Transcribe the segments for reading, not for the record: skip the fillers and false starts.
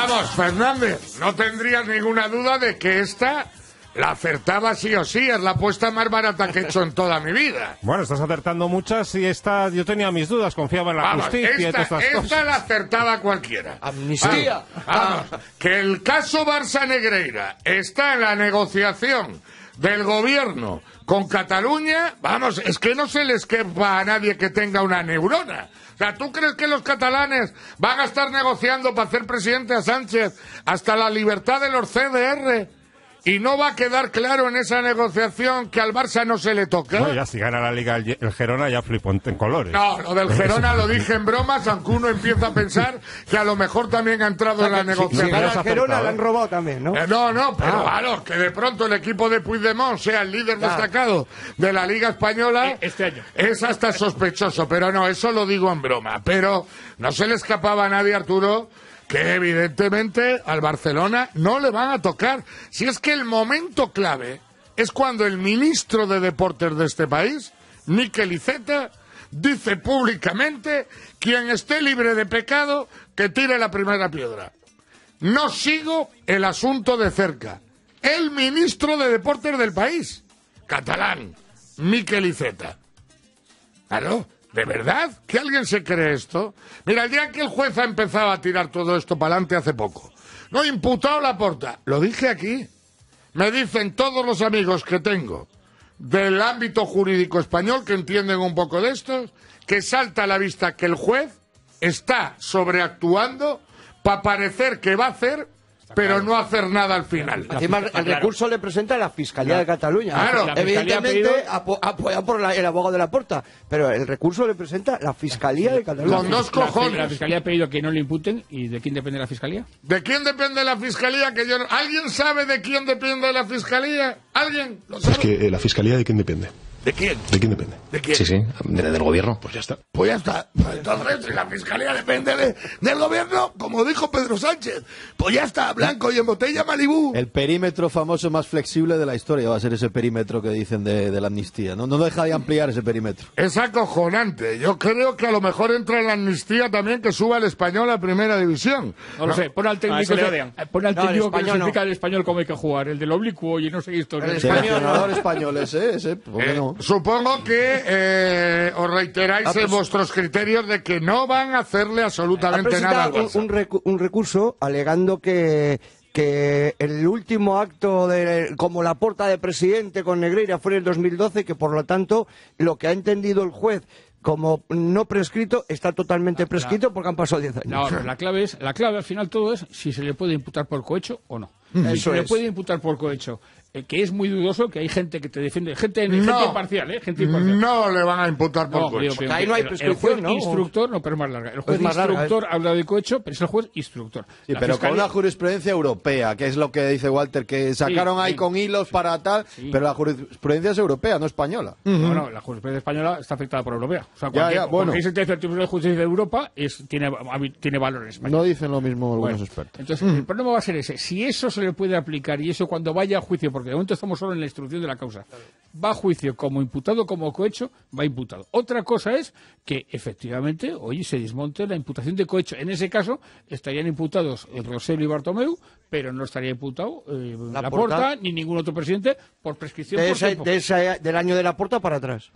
Vamos, Fernández, no tendrías ninguna duda de que esta la acertaba sí o sí. Es la apuesta más barata que he hecho en toda mi vida. Bueno, estás acertando muchas y esta yo tenía mis dudas, confiaba en la justicia y todas estas cosas. Esta la acertaba cualquiera. Amnistía. Vamos, que el caso Barça Negreira está en la negociación del gobierno con Cataluña, vamos, es que no se le escapa a nadie que tenga una neurona. O sea, ¿tú crees que los catalanes van a estar negociando para hacer presidente a Sánchez hasta la libertad de los CDR? ¿Y no va a quedar claro en esa negociación que al Barça no se le toca? Bueno, ya si gana la Liga el Gerona ya flipó en colores. No, lo del Gerona lo dije en bromas, aunque uno empieza a pensar que a lo mejor también ha entrado en la negociación. Si gana el Gerona le han robado también, ¿no? No, pero claro, que de pronto el equipo de Puigdemont sea el líder destacado de la Liga Española este año es hasta sospechoso, pero no, eso lo digo en broma. Pero no se le escapaba a nadie, Arturo, que evidentemente al Barcelona no le van a tocar. Si es que el momento clave es cuando el ministro de Deportes de este país, Mikel Iceta, dice públicamente: quien esté libre de pecado, que tire la primera piedra. No sigo el asunto de cerca. El ministro de Deportes del país, catalán, Mikel Iceta. Claro. ¿De verdad? ¿Que alguien se cree esto? Mira, el día que el juez ha empezado a tirar todo esto para adelante hace poco, no imputado Laporta, lo dije aquí, me dicen todos los amigos que tengo del ámbito jurídico español que entienden un poco de esto, que salta a la vista que el juez está sobreactuando para parecer que va a hacer, pero no hacer nada al final. Encima, el recurso le presenta la Fiscalía de Cataluña. Claro. Evidentemente, apoyado por el abogado de Laporta. Pero el recurso le presenta la Fiscalía de Cataluña. Con dos cojones. La Fiscalía ha pedido que no le imputen. ¿Y de quién depende la Fiscalía? ¿De quién depende la Fiscalía? Que yo no... ¿Alguien sabe de quién depende la Fiscalía? ¿Alguien lo sabe? Es que la Fiscalía, ¿de quién depende? ¿De quién? ¿De quién depende? ¿De quién? Sí, del gobierno. Pues ya está. Pues ya está. Entonces, si la Fiscalía depende del gobierno, como dijo Pedro Sánchez, pues ya está, blanco y en botella Malibú. El perímetro famoso más flexible de la historia va a ser ese perímetro que dicen de la amnistía. No deja de ampliar ese perímetro. Es acojonante. Yo creo que a lo mejor entra en la amnistía también que suba el Español a Primera División. No lo sé, pon al técnico, pon al técnico que les explica al español cómo hay que jugar, el del oblicuo y no sé qué historia. El español, español ese, ¿por qué no? Supongo que os reiteráis en vuestros criterios de que no van a hacerle absolutamente nada al Barça. Un recurso alegando que el último acto como Laporta de presidente con Negreira fue en el 2012, que por lo tanto lo que ha entendido el juez como no prescrito está totalmente prescrito porque han pasado 10 años. No, la clave al final todo es si se le puede imputar por cohecho o no. Si se le puede imputar por cohecho, que es muy dudoso, que hay gente que te defiende, gente imparcial, gente imparcial. No le van a imputar por cohecho. Ahí no hay prescripción, el juez instructor, no, pero es más larga. El juez instructor habla de cohecho, pero es el juez instructor. Sí, pero con una jurisprudencia europea, que es lo que dice Walter, que sacaron ahí con hilos para tal, pero la jurisprudencia es europea, no española. No, la jurisprudencia española está afectada por europea. O sea, cualquier sentencia del Tribunal de Justicia de Europa tiene valor en España. No dicen lo mismo algunos expertos. Entonces, el problema va a ser ese. Si eso se le puede aplicar y eso cuando vaya a juicio, porque de momento estamos solo en la instrucción de la causa, va a juicio como imputado, como cohecho, va imputado. Otra cosa es que efectivamente hoy se desmonte la imputación de cohecho. En ese caso estarían imputados Rosell y Bartomeu, pero no estaría imputado Laporta ni ningún otro presidente por prescripción. Del año de Laporta para atrás.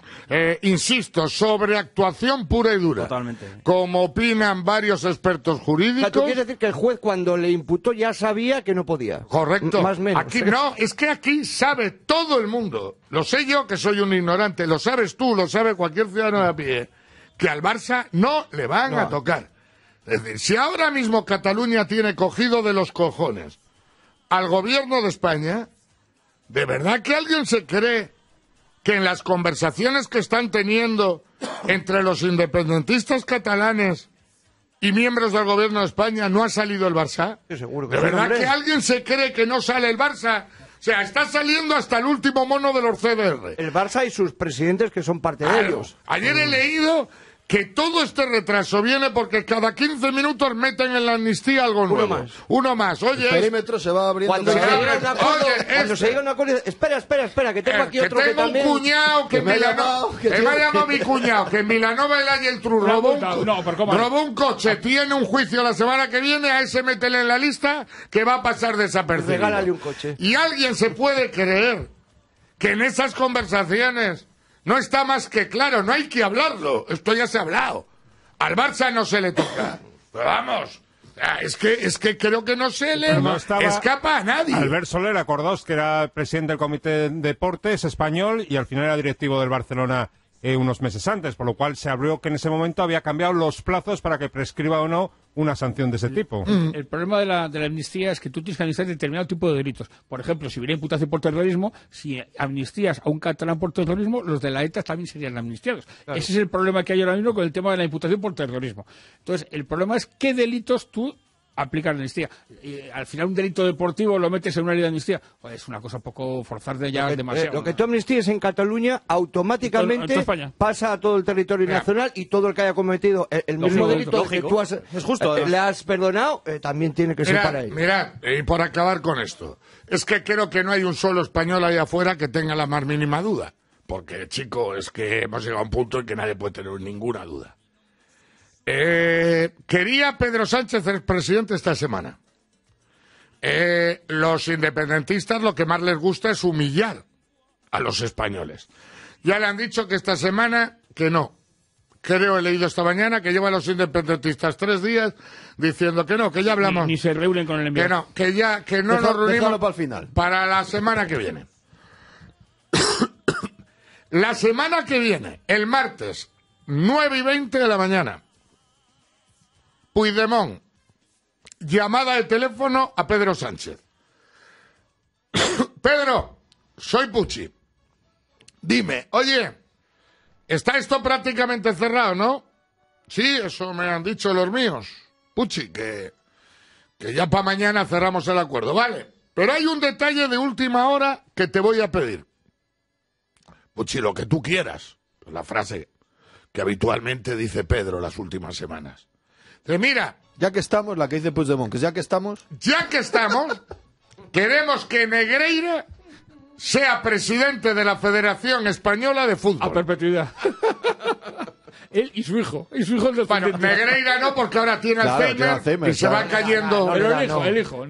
Insisto, sobre actuación pura y dura. Totalmente. Como opinan varios expertos jurídicos. O sea, ¿tú quieres decir que el juez cuando le imputó ya sabía que no podía? Correcto. Más o menos. Aquí no, es que aquí sabe todo el mundo. Lo sé yo, que soy un ignorante, lo sabes tú, lo sabe cualquier ciudadano de a pie, que al Barça no le van a tocar. Es decir, si ahora mismo Cataluña tiene cogido de los cojones al gobierno de España, ¿de verdad que alguien se cree que en las conversaciones que están teniendo entre los independentistas catalanes y miembros del gobierno de España no ha salido el Barça? Sí, seguro que ¿De verdad que alguien se cree que no sale el Barça? O sea, está saliendo hasta el último mono de los CDR. El Barça y sus presidentes que son parte de ellos. Ayer he leído que todo este retraso viene porque cada 15 minutos meten en la amnistía algo nuevo. Uno más. Oye, el perímetro se va abriendo. Cuando se llega a un acuerdo, espera, que tengo aquí otro que también... un cuñado que me ha llamado mi cuñado, que en Vilanova el Geltrú robó un coche, tiene un juicio la semana que viene, a ese métele en la lista que va a pasar desapercibido. Regálale un coche. Y alguien se puede creer que en esas conversaciones no está más que claro, no hay que hablarlo, esto ya se ha hablado. Al Barça no se le toca. Pero vamos, es que creo que no se le escapa a nadie. Albert Soler, acordaos que era presidente del Comité de Deportes español y al final era directivo del Barcelona unos meses antes, por lo cual se abrió que en ese momento había cambiado los plazos para que prescriba o no una sanción de ese tipo. El problema de la amnistía es que tú tienes que amnistiar determinado tipo de delitos. Por ejemplo, si hubiera imputación por terrorismo, si amnistías a un catalán por terrorismo, los de la ETA también serían amnistiados. Claro. Ese es el problema que hay ahora mismo con el tema de la imputación por terrorismo. Entonces, el problema es qué delitos tú aplicas la amnistía. Al final un delito deportivo lo metes en una ley de amnistía. Pues es una cosa un poco forzar de ya demasiado. Lo que tú amnistías en Cataluña automáticamente pasa a todo el territorio nacional y todo el que haya cometido el mismo delito que tú le has perdonado también tiene que ser para ello. Mirad, y por acabar con esto, es que creo que no hay un solo español ahí afuera que tenga la más mínima duda. Porque, chico, es que hemos llegado a un punto en que nadie puede tener ninguna duda. Quería Pedro Sánchez ser presidente esta semana. Los independentistas lo que más les gusta es humillar a los españoles. Ya le han dicho que esta semana que no. Creo, he leído esta mañana que llevan los independentistas 3 días diciendo que no, que ya hablamos. Ni se reúnen con el enviado. Que no nos reunimos para el final. Para la semana que viene. La semana que viene, el martes, 9:20 de la mañana. Puigdemont, llamada de teléfono a Pedro Sánchez. Pedro, soy Pucci. Dime, oye, está esto prácticamente cerrado, ¿no? Sí, eso me han dicho los míos. Pucci, que ya para mañana cerramos el acuerdo. Vale, pero hay un detalle de última hora que te voy a pedir. Pucci, lo que tú quieras. La frase que habitualmente dice Pedro las últimas semanas. Mira, ya que estamos, la que dice Puigdemont, que ya que estamos, queremos que Negreira sea presidente de la Federación Española de Fútbol. A perpetuidad. Él y su hijo. Bueno, Negreira no, porque ahora tiene Alzheimer y se va cayendo. Pero el hijo.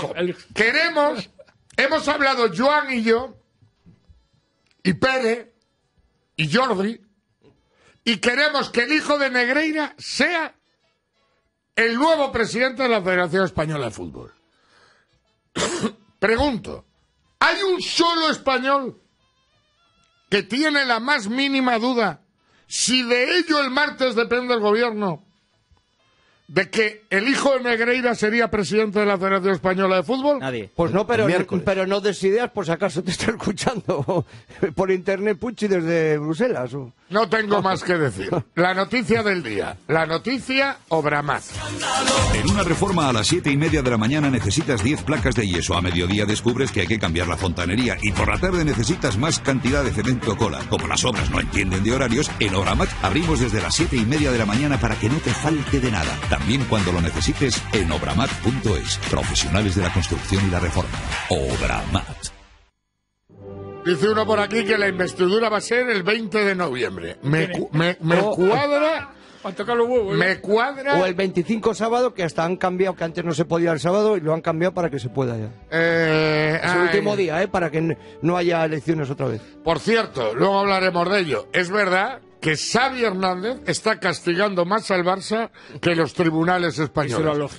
Hemos hablado Joan y yo, y Pere, y Jordi, y queremos que el hijo de Negreira sea el nuevo presidente de la Federación Española de Fútbol. Pregunto, ¿hay un solo español que tiene la más mínima duda si de ello el martes depende el gobierno de que el hijo de Negreira sería presidente de la Federación Española de Fútbol? Nadie. Pues no, pero no des ideas por si acaso te está escuchando por internet Pucci desde Bruselas. No tengo más que decir. La noticia del día. La noticia Obramat. En una reforma a las 7:30 de la mañana necesitas 10 placas de yeso. A mediodía descubres que hay que cambiar la fontanería. Y por la tarde necesitas más cantidad de cemento cola. Como las obras no entienden de horarios, en Obramat abrimos desde las 7:30 de la mañana para que no te falte de nada. También cuando lo necesites en obramat.es. Profesionales de la construcción y la reforma. Obramat. Dice uno por aquí que la investidura va a ser el 20 de noviembre. Me cuadra. A tocar los huevos. Me cuadra. O el 25 sábado, que hasta han cambiado, que antes no se podía el sábado, y lo han cambiado para que se pueda ya. Es el último día, para que no haya elecciones otra vez. Por cierto, luego hablaremos de ello. Es verdad que Xavi Hernández está castigando más al Barça que los tribunales españoles.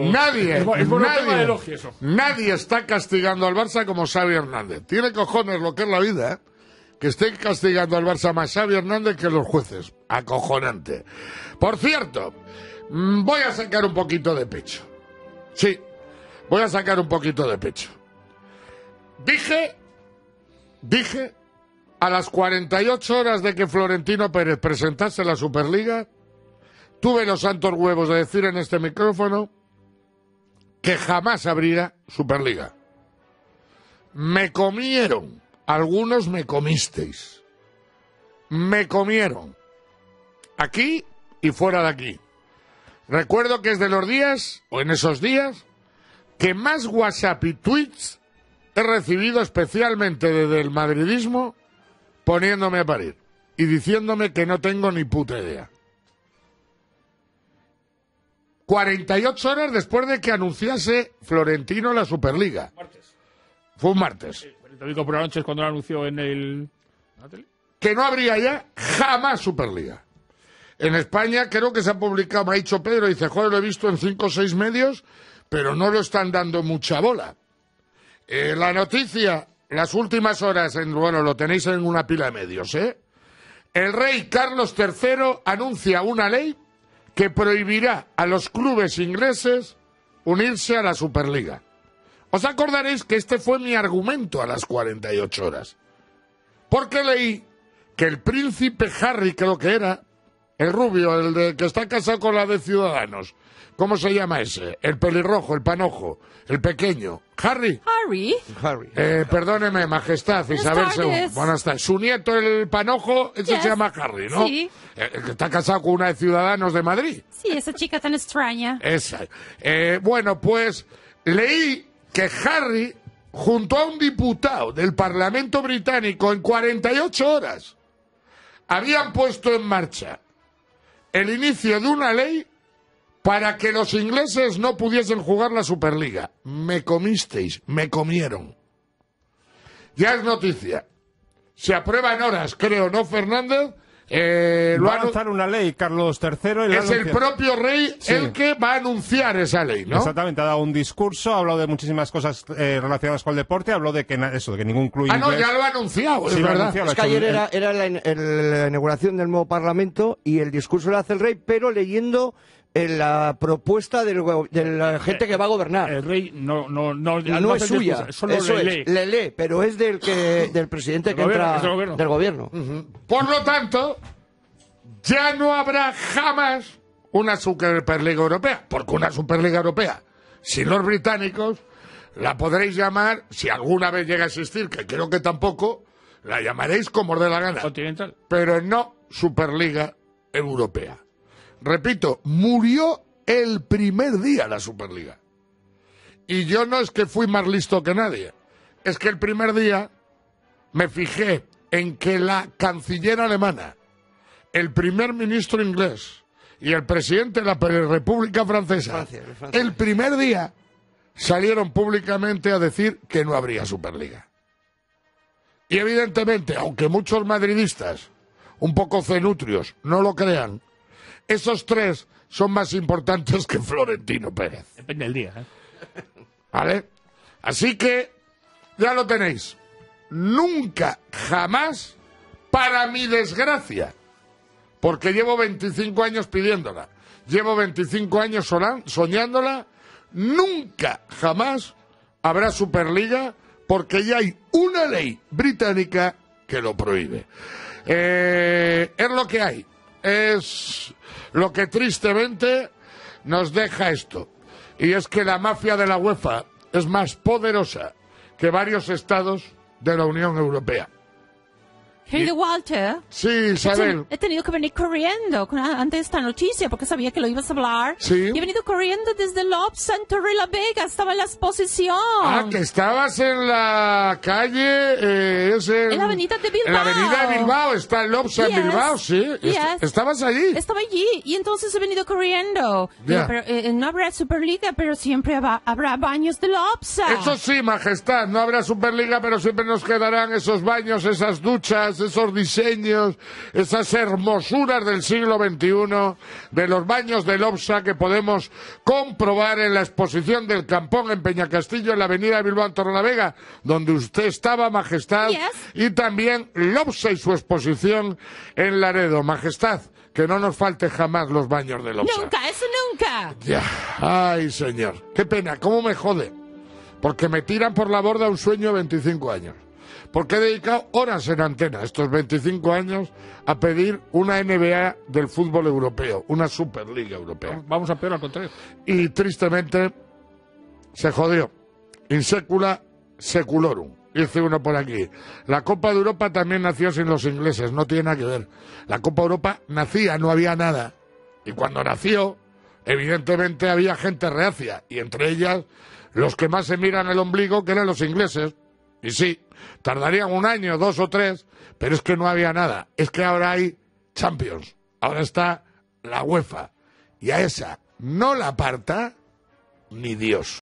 Nadie está castigando al Barça como Xavi Hernández. Tiene cojones lo que es la vida, que estén castigando al Barça más Xavi Hernández que los jueces. Acojonante. Por cierto, voy a sacar un poquito de pecho. Sí, voy a sacar un poquito de pecho. Dije a las 48 horas de que Florentino Pérez presentase la Superliga, tuve los santos huevos de decir en este micrófono que jamás habría Superliga. Me comieron, algunos me comisteis. Me comieron. Aquí y fuera de aquí. Recuerdo que es de los días, o en esos días, que más WhatsApp y tweets he recibido especialmente desde el madridismo poniéndome a parir y diciéndome que no tengo ni puta idea. 48 horas después de que anunciase Florentino la Superliga. Martes. Fue un martes. Sí, el domingo por la noche es cuando lo anunció en la tele. Que no habría ya jamás Superliga. En España creo que se ha publicado, me ha dicho Pedro, dice, joder, lo he visto en 5 o 6 medios, pero no lo están dando mucha bola. La noticia, las últimas horas, bueno, lo tenéis en una pila de medios, ¿eh? El rey Carlos III anuncia una ley que prohibirá a los clubes ingleses unirse a la Superliga. Os acordaréis que este fue mi argumento a las 48 horas. Porque leí que el príncipe Harry, creo que era, el rubio, el de que está casado con la de Ciudadanos, ¿cómo se llama ese? El pelirrojo, el panojo, el pequeño. Harry. Harry. Perdóneme, majestad, Isabel II. Buenas tardes. Su nieto, el panojo, ese se llama Harry, ¿no? Sí. El que está casado con una de Ciudadanos de Madrid. Sí, esa chica tan extraña. Esa. Bueno, pues leí que Harry, junto a un diputado del Parlamento británico, en 48 horas, habían puesto en marcha el inicio de una ley para que los ingleses no pudiesen jugar la Superliga. Me comisteis, me comieron. Ya es noticia. Se aprueba en horas, creo, ¿no, Fernández? Va a lanzar una ley, Carlos III. Es el propio rey el que va a anunciar esa ley, ¿no? Exactamente, ha dado un discurso, ha hablado de muchísimas cosas relacionadas con el deporte, habló de que de que ningún club inglés... no, ya lo ha anunciado, sí, es verdad. anunciado, Es que ayer era la inauguración del nuevo Parlamento y el discurso lo hace el rey, pero leyendo la propuesta de la gente que va a gobernar. El rey no es suya, solo eso le le lee, pero es del presidente que entra del gobierno. Por lo tanto, ya no habrá jamás una Superliga Europea, porque una Superliga Europea sin los británicos la podréis llamar, si alguna vez llega a existir, que creo que tampoco, la llamaréis como os dé la gana. Continental. Pero no Superliga Europea. Repito, murió el primer día la Superliga. Y yo no es que fui más listo que nadie. Es que el primer día me fijé en que la canciller alemana, el primer ministro inglés y el presidente de la República Francesa, Francia. el primer día salieron públicamente a decir que no habría Superliga. Y evidentemente, aunque muchos madridistas, un poco cenutrios, no lo crean, esos tres son más importantes que Florentino Pérez. Depende del día, ¿eh? ¿Vale? Así que, ya lo tenéis. Nunca, jamás, para mi desgracia, porque llevo 25 años pidiéndola, llevo 25 años soñándola, nunca, jamás habrá Superliga, porque ya hay una ley británica que lo prohíbe. Es lo que hay. Es lo que tristemente nos deja esto. Y es que la mafia de la UEFA es más poderosa que varios estados de la Unión Europea. Querido Walter. Sí, Isabel. He tenido que venir corriendo ante esta noticia porque sabía que lo ibas a hablar. Sí. Y he venido corriendo desde el Lob Center de La Vega. Estaba en la exposición. Ah, que estabas en la calle... en la avenida de Bilbao. En la avenida de Bilbao, está el Lobsa en Bilbao, sí. ¿Estabas allí? Estaba allí y entonces he venido corriendo. Ya. Pero, no habrá Superliga, pero siempre habrá baños de Lobsa. Eso sí, majestad, no habrá Superliga, pero siempre nos quedarán esos baños, esas duchas, esos diseños, esas hermosuras del siglo XXI, de los baños de Lobsa que podemos comprobar en la exposición del Campón en Peñacastillo, en la avenida de Bilbao en Torrelavega, donde usted estaba, majestad, y también Lobsa y su exposición en Laredo. Majestad, que no nos falte jamás los baños de Lobsa. Nunca, eso nunca. Ya, ay señor, qué pena, cómo me jode, porque me tiran por la borda un sueño de 25 años. Porque he dedicado horas en antena, estos 25 años, a pedir una NBA del fútbol europeo, una Superliga Europea. Vamos a peor al contrario. Y tristemente se jodió. In secula seculorum. Dice uno por aquí. La Copa de Europa también nació sin los ingleses, no tiene nada que ver. La Copa de Europa nacía, no había nada. Y cuando nació, evidentemente había gente reacia, y entre ellas los que más se miran el ombligo, que eran los ingleses. Y sí, tardarían 1 año, 2 o 3, pero es que no había nada. Es que ahora hay Champions, ahora está la UEFA, y a esa no la aparta ni Dios.